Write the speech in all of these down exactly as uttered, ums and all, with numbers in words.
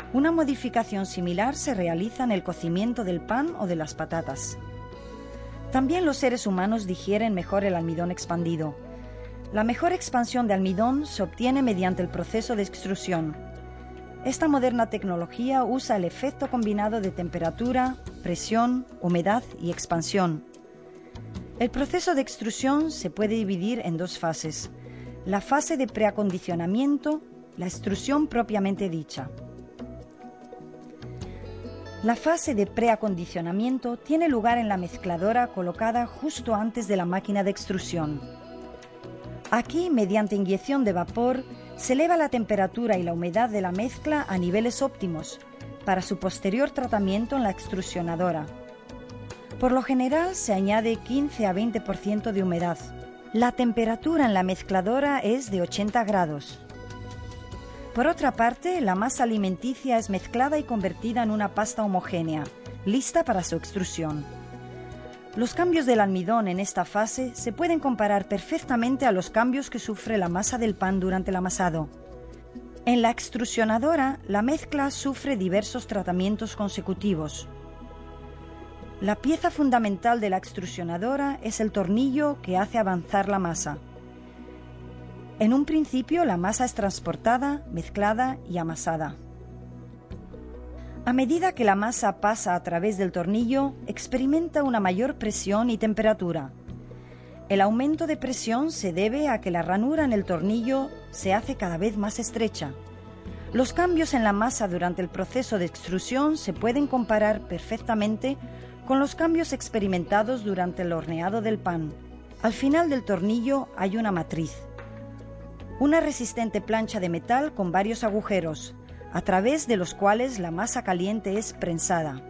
Una modificación similar se realiza en el cocimiento del pan o de las patatas. También los seres humanos digieren mejor el almidón expandido. La mejor expansión de almidón se obtiene mediante el proceso de extrusión. Esta moderna tecnología usa el efecto combinado de temperatura, presión, humedad y expansión. El proceso de extrusión se puede dividir en dos fases: la fase de preacondicionamiento, la extrusión propiamente dicha. La fase de preacondicionamiento tiene lugar en la mezcladora colocada justo antes de la máquina de extrusión. Aquí, mediante inyección de vapor, se eleva la temperatura y la humedad de la mezcla a niveles óptimos para su posterior tratamiento en la extrusionadora. Por lo general se añade quince a veinte por ciento de humedad. La temperatura en la mezcladora es de ochenta grados. Por otra parte, la masa alimenticia es mezclada y convertida en una pasta homogénea, lista para su extrusión. Los cambios del almidón en esta fase se pueden comparar perfectamente a los cambios que sufre la masa del pan durante el amasado. En la extrusionadora, la mezcla sufre diversos tratamientos consecutivos. La pieza fundamental de la extrusionadora es el tornillo que hace avanzar la masa. En un principio, la masa es transportada, mezclada y amasada. A medida que la masa pasa a través del tornillo, experimenta una mayor presión y temperatura. El aumento de presión se debe a que la ranura en el tornillo se hace cada vez más estrecha. Los cambios en la masa durante el proceso de extrusión se pueden comparar perfectamente con los cambios experimentados durante el horneado del pan. Al final del tornillo hay una matriz, una resistente plancha de metal con varios agujeros, a través de los cuales la masa caliente es prensada.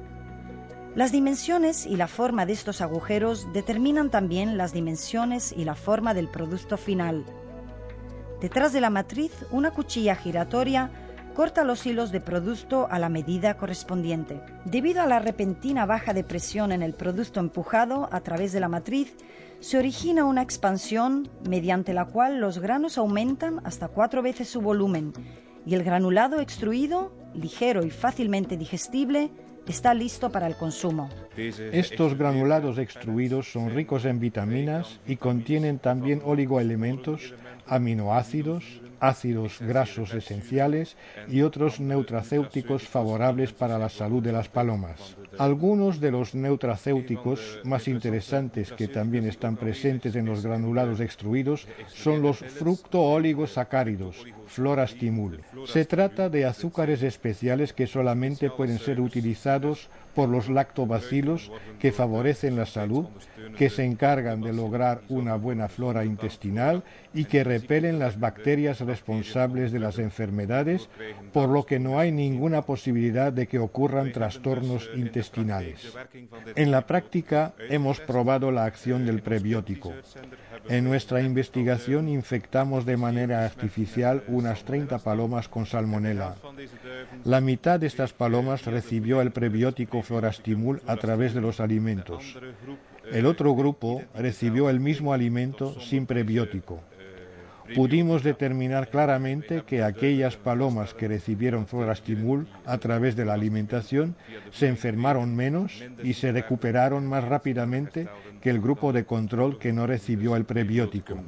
Las dimensiones y la forma de estos agujeros determinan también las dimensiones y la forma del producto final. Detrás de la matriz, una cuchilla giratoria corta los hilos de producto a la medida correspondiente. Debido a la repentina baja de presión en el producto empujado a través de la matriz, se origina una expansión mediante la cual los granos aumentan hasta cuatro veces su volumen y el granulado extruido, ligero y fácilmente digestible, está listo para el consumo. Estos granulados extruidos son ricos en vitaminas y contienen también oligoelementos, aminoácidos, ácidos grasos esenciales y otros nutracéuticos favorables para la salud de las palomas. Algunos de los nutracéuticos más interesantes que también están presentes en los granulados extruidos son los fructooligosacáridos, Florastimul. Se trata de azúcares especiales que solamente pueden ser utilizados por los lactobacilos, que favorecen la salud, que se encargan de lograr una buena flora intestinal y que repelen las bacterias responsables de las enfermedades, por lo que no hay ninguna posibilidad de que ocurran trastornos intestinales. En la práctica hemos probado la acción del prebiótico. En nuestra investigación infectamos de manera artificial unas treinta palomas con salmonela. La mitad de estas palomas recibió el prebiótico Florastimul a través de los alimentos. El otro grupo recibió el mismo alimento sin prebiótico. Pudimos determinar claramente que aquellas palomas que recibieron Florastimul a través de la alimentación se enfermaron menos y se recuperaron más rápidamente que el grupo de control que no recibió el prebiótico.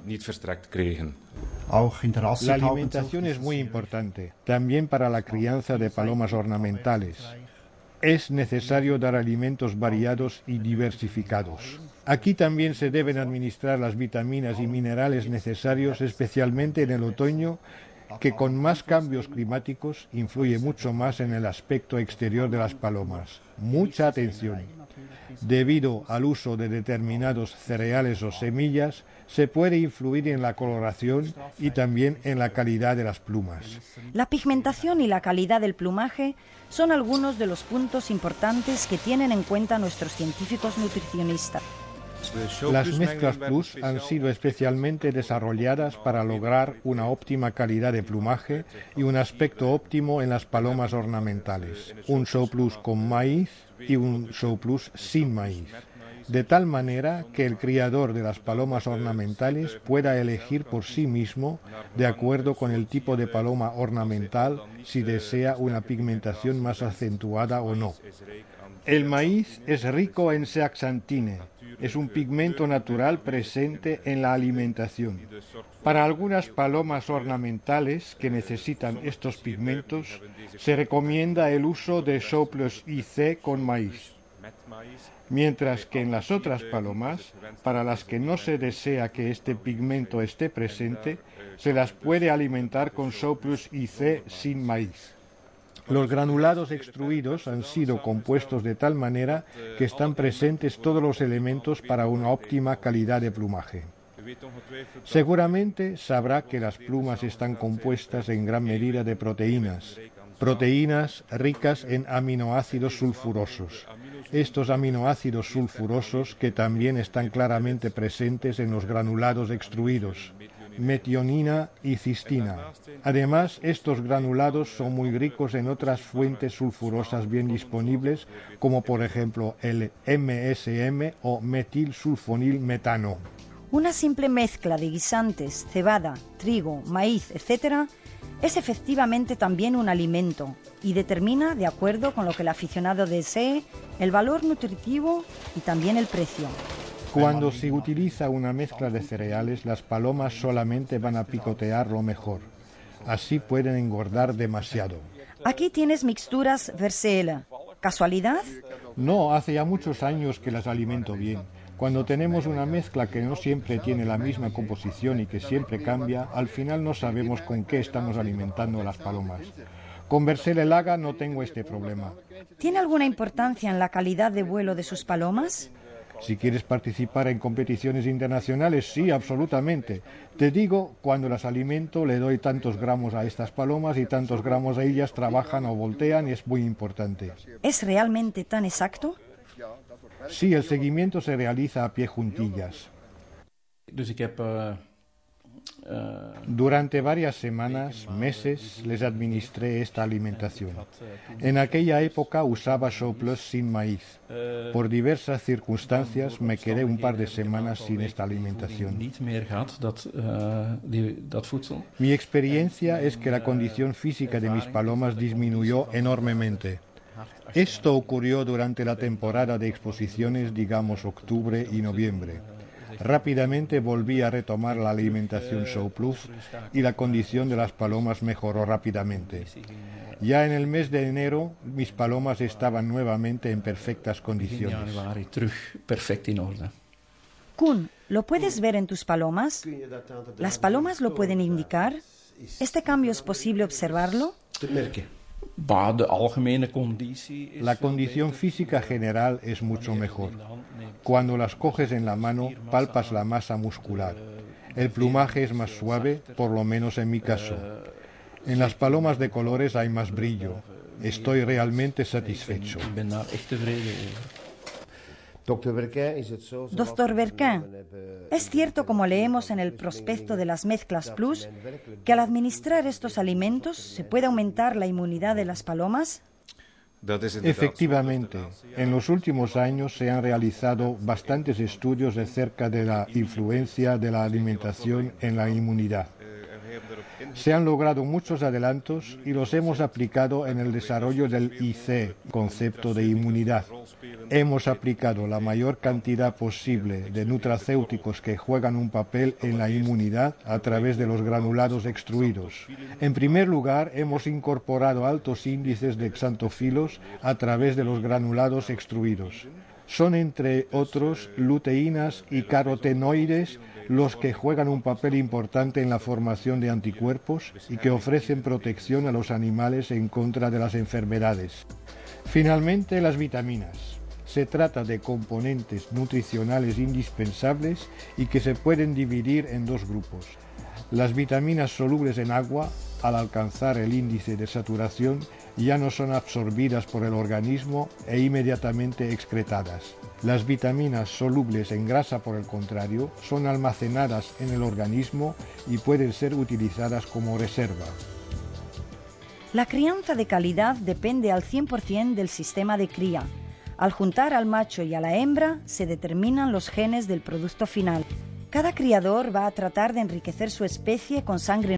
La alimentación es muy importante, también para la crianza de palomas ornamentales. Es necesario dar alimentos variados y diversificados. Aquí también se deben administrar las vitaminas y minerales necesarios, especialmente en el otoño, que con más cambios climáticos influye mucho más en el aspecto exterior de las palomas. Mucha atención. Debido al uso de determinados cereales o semillas, se puede influir en la coloración y también en la calidad de las plumas. La pigmentación y la calidad del plumaje son algunos de los puntos importantes que tienen en cuenta nuestros científicos nutricionistas. Las mezclas Plus han sido especialmente desarrolladas para lograr una óptima calidad de plumaje y un aspecto óptimo en las palomas ornamentales. Un Show Plus con maíz y un Show Plus sin maíz. de tal manera que el criador de las palomas ornamentales pueda elegir por sí mismo, de acuerdo con el tipo de paloma ornamental, si desea una pigmentación más acentuada o no. El maíz es rico en zeaxantina, es un pigmento natural presente en la alimentación. Para algunas palomas ornamentales que necesitan estos pigmentos, se recomienda el uso de Show Plus I C con maíz. Mientras que en las otras palomas, para las que no se desea que este pigmento esté presente, se las puede alimentar con Show Plus I C sin maíz. Los granulados extruidos han sido compuestos de tal manera que están presentes todos los elementos para una óptima calidad de plumaje. Seguramente sabrá que las plumas están compuestas en gran medida de proteínas, proteínas ricas en aminoácidos sulfurosos. Estos aminoácidos sulfurosos que también están claramente presentes en los granulados extruidos, metionina y cistina. Además, estos granulados son muy ricos en otras fuentes sulfurosas bien disponibles, como por ejemplo el M S M o metilsulfonilmetano. Una simple mezcla de guisantes, cebada, trigo, maíz, etcétera, es efectivamente también un alimento y determina, de acuerdo con lo que el aficionado desee, el valor nutritivo y también el precio. Cuando se utiliza una mezcla de cereales, las palomas solamente van a picotear lo mejor. Así pueden engordar demasiado. Aquí tienes mixturas Versailles. ¿Casualidad? No, hace ya muchos años que las alimento bien. Cuando tenemos una mezcla que no siempre tiene la misma composición y que siempre cambia, al final no sabemos con qué estamos alimentando a las palomas. Con Versailles Laga no tengo este problema. ¿Tiene alguna importancia en la calidad de vuelo de sus palomas? Si quieres participar en competiciones internacionales, sí, absolutamente. Te digo, cuando las alimento le doy tantos gramos a estas palomas y tantos gramos a ellas trabajan o voltean y es muy importante. ¿Es realmente tan exacto? Sí, el seguimiento se realiza a pie juntillas. Durante varias semanas, meses, les administré esta alimentación. En aquella época usaba Show Plus sin maíz. Por diversas circunstancias me quedé un par de semanas sin esta alimentación. Mi experiencia es que la condición física de mis palomas disminuyó enormemente. Esto ocurrió durante la temporada de exposiciones, digamos octubre y noviembre. Rápidamente volví a retomar la alimentación Show Plus y la condición de las palomas mejoró rápidamente. Ya en el mes de enero mis palomas estaban nuevamente en perfectas condiciones. Koen, ¿lo puedes ver en tus palomas? ¿Las palomas lo pueden indicar? ¿Este cambio es posible observarlo? La condición física general es mucho mejor. Cuando las coges en la mano, palpas la masa muscular. El plumaje es más suave, por lo menos en mi caso. En las palomas de colores hay más brillo. Estoy realmente satisfecho. Doctor Verquin, ¿es cierto, como leemos en el prospecto de las mezclas Plus, que al administrar estos alimentos se puede aumentar la inmunidad de las palomas? Efectivamente, en los últimos años se han realizado bastantes estudios acerca de la influencia de la alimentación en la inmunidad. Se han logrado muchos adelantos y los hemos aplicado en el desarrollo del I C, concepto de inmunidad. Hemos aplicado la mayor cantidad posible de nutracéuticos que juegan un papel en la inmunidad a través de los granulados extruidos. En primer lugar, hemos incorporado altos índices de xanthofilos a través de los granulados extruidos. Son, entre otros, luteínas y carotenoides los que juegan un papel importante en la formación de anticuerpos y que ofrecen protección a los animales en contra de las enfermedades. Finalmente, las vitaminas. Se trata de componentes nutricionales indispensables y que se pueden dividir en dos grupos. Las vitaminas solubles en agua, al alcanzar el índice de saturación, ya no son absorbidas por el organismo e inmediatamente excretadas. Las vitaminas solubles en grasa, por el contrario, son almacenadas en el organismo y pueden ser utilizadas como reserva. La crianza de calidad depende al cien por cien del sistema de cría. Al juntar al macho y a la hembra, se determinan los genes del producto final. Cada criador va a tratar de enriquecer su especie con sangre